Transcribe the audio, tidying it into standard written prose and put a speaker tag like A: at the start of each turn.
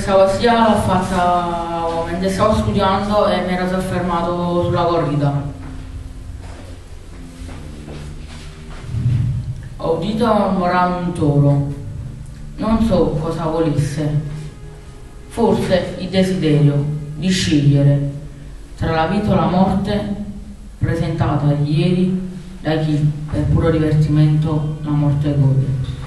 A: Questa poesia l'ho fatta mentre stavo studiando e mi ero soffermato sulla corrida. Ho udito mormorare un toro, non so cosa volesse, forse il desiderio di scegliere tra la vita o la morte presentata ieri da chi per puro divertimento la morte gode.